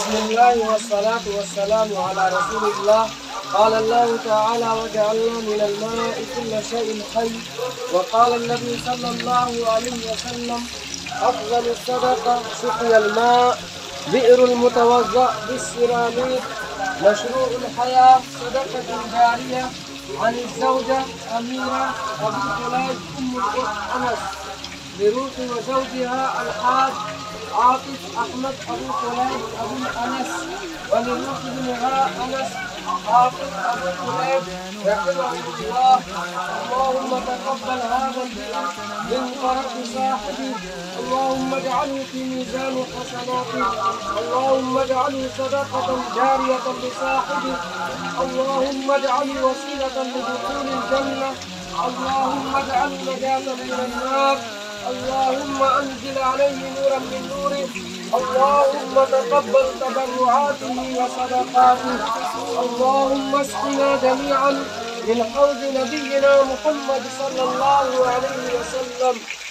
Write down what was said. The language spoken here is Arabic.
بسم الله والصلاة والسلام على رسول الله. قال الله تعالى: وجعلنا من الماء كل شيء حي. وقال النبي صلى الله عليه وسلم: أفضل الصدقة سقي الماء، بئر المتوضأ بالسيراميك، مشروع الحياة صدقة جارية. عن الزوجة أميرة أبي خليج أم أنس لروح وزوجها الحاج عاطف أحمد أبو خليج أبو أنس، ولروح ابنها أنس عاطف أبو خليج رحمه الله. اللهم تقبل هذا البئر من فرق صاحبه، اللهم اجعله في ميزان حسناته، اللهم اجعله صدقة جارية لصاحبه، اللهم اجعله وسيلة لدخول الجنة، اللهم اجعل نجاة من النار، اللهم أنزل عليه نورا من نوره، اللهم تقبل تبرعاته وصدقاته، اللهم اسقنا جميعا من حوض نبينا محمد صلى الله عليه وسلم.